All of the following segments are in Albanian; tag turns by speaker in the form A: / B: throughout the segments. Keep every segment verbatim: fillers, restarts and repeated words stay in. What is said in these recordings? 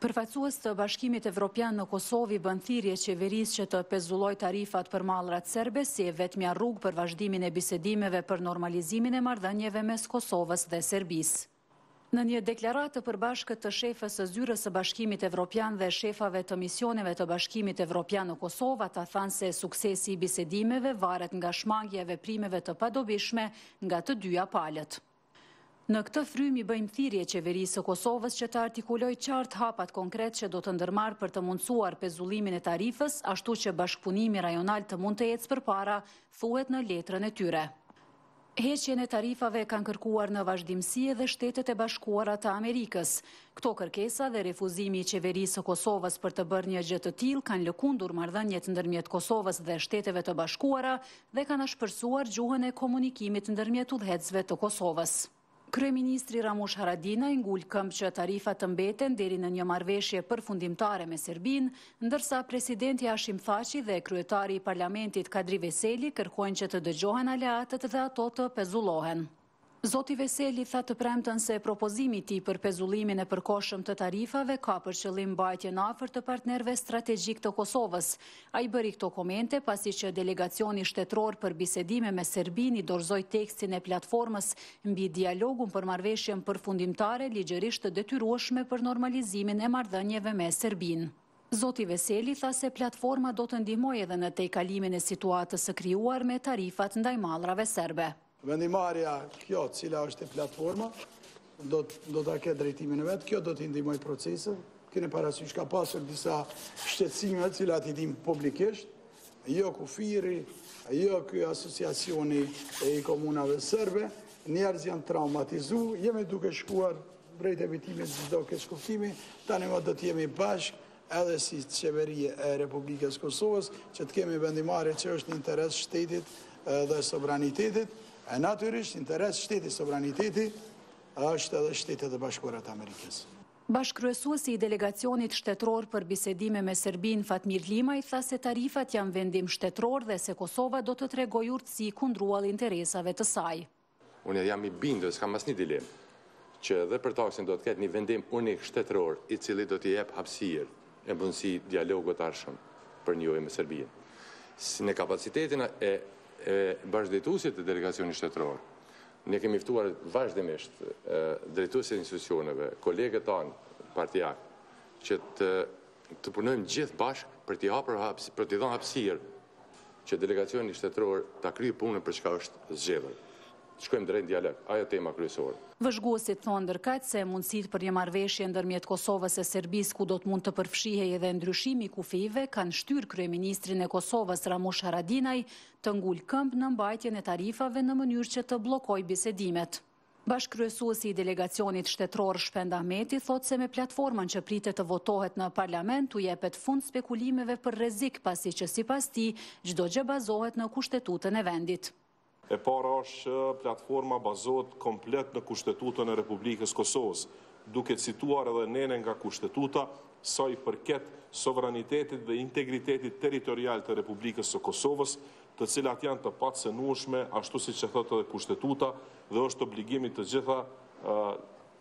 A: Përfaqësues të Bashkimit Evropian në Kosovë bën thirrje qeverisë që të pezullojë tarifat për mallrat serbe si e vetmja rrugë për vazhdimin e bisedimeve për normalizimin e marrëdhënieve mes Kosovës dhe Serbisë. Në një deklaratë të përbashkët të shefës së zyrës së Bashkimit Evropian dhe shefave të misioneve të Bashkimit Evropian në Kosovë, ata thanë se suksesi i bisedimeve varet nga shmangja e veprimeve të padobishme nga të dyja palët. Në këtë frym i bëjmë thirrje qeverisë së Kosovës që të artikulojë qartë hapat konkret që do të ndërmarrë për të mundsuar pezullimin e tarifës, ashtu që bashkëpunimi rajonal të mund të ecë përpara, thuhet në letrën e tyre. Heqjen e tarifave kanë kërkuar në vazhdimsi edhe Shtetet e Bashkuara të Amerikës. Këto kërkesa dhe refuzimi i qeverisë së Kosovës për të bërë një gjë të tillë kanë lëkundur marrëdhëniet ndërmjet Kosovës dhe Shteteve të Bashkuara dhe kanë ashpërsuar gjuhën e komunikimit ndërmjet udhëhecësve të Kosovës. Kryeministri Ramush Haradinaj ngul këmbë që tarifat të mbeten deri në një marrëveshje përfundimtare me Serbinë, ndërsa presidenti Hashim Thaçi dhe kryetari i parlamentit Kadri Veseli kërkojnë që të dëgjohen aleatët dhe ato të pezullohen. Zoti Veseli tha të premten se propozimi i tij për pezullimin e përkohshëm të tarifave ka për qëllim mbajtjen afër të partnerëve strategjik të Kosovës. Ai bëri këto komente pasi që delegacioni shtetëror për bisedime me Serbinë i dorëzoi tekstin e platformës mbi dialogun për marrëveshjen përfundimtare ligjërisht të detyrueshme për normalizimin e marrëdhënieve me Serbinë. Zoti Veseli tha se platforma do të ndihmojë edhe në tejkalimin e situatës së krijuar me tarifat ndaj mallrave serbe.
B: Vendimarrja kjo cila është e platforma, do, do të ketë drejtimin e vetë, kjo do të ndihmoj procesin. Keni parasysh ka pasur disa shqetësime cilat i dim publikisht, jo kufiri, jo ky asociacioni e i komunave serbe, njerëz janë traumatizu, jemi duke shkuar drejt evitimit çdo keqkuptimi, tani më do të jemi bashkë edhe si qeveri e Republikës Kosovës, që të kemi vendimarrje që është në interes shtetit dhe sovranitetit. E natyrisht, interes shteti sovraniteti është edhe Shtetet e Bashkuara të Amerikës.
A: Bashkëkryesuesi i delegacionit shtetëror për bisedime me Serbinë Fatmir Limaj tha se tarifat janë vendim shtetëror dhe se Kosova do të tregojë urtësi kundruall interesave të saj.
C: Unë jam i bindur, s'kam asnjë dilemë, që edhe për taksin do të ketë një vendim unik shtetëror i cili do t'i jep hapësirë e mundësi dialogut të ardhshëm për njëojë me Serbinë. Si në kapacitetin e e bashkëdrejtuesit të delegacionit shtetëror. Ne kemi ftuar vazhdimisht drejtuesit e institucioneve, kolegët tanë partijak, që të, të punojmë gjithë bashkë për t'i hapur për t'i dhënë hapësirë që delegacioni shtetëror ta kryejë punën për çka është zgjedhur. Shkojmë drejt dialog, ajo tema kryesore.
A: Vëzhguesit thonë ndërkaq se mundësitë për një marrëveshje ndërmjet Kosovës e Serbisë ku do të mund të përfshihej edhe ndryshimi i kufive kanë shtyrë kryeministrin e Kosovës Ramush Haradinaj të ngul këmbë në mbajtjen e tarifave në mënyrë që të bllokojë bisedimet. Bashkëkryesuesi i delegacionit shtetëror Shpend Ahmeti thotë se me platformën që pritet të votohet në parlament u jepet fund spekulimeve për rrezik pasi që sipas tij çdo gjë bazohet në kushtetutën e vendit.
D: E para është që platforma bazohet komplet në Kushtetutën e Republikës Kosovës, duke cituar edhe nene nga kushtetuta sa i përket sovranitetit dhe integritetit territorial të Republikës së Kosovës, të cilat janë të pacënueshme, ashtu siç e thotë edhe kushtetuta, dhe është obligimi të gjitha uh,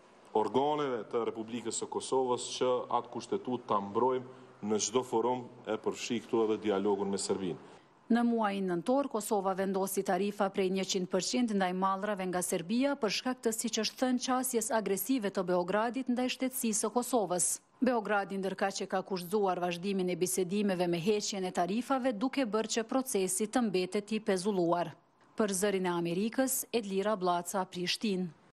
D: organeve të Republikës së Kosovës që atë kushtetut ta mbrojmë në çdo forum e përfshi këtu edhe dialogun me Serbinë.
A: Në muajin nëntor, Kosova vendosi tarifa prej njëqind përqind ndaj mallrave nga Serbia për shkak të, siç është thënë, qasjes agresive të Beogradit ndaj shtetësisë së Kosovës. Beogradi ndërkaq që ka kushtuar vazhdimin e bisedimeve me heqjen e tarifave duke bërë që procesi të mbetet i pezulluar. Për Zërin e Amerikës, Edlira Blaca, Prishtinë.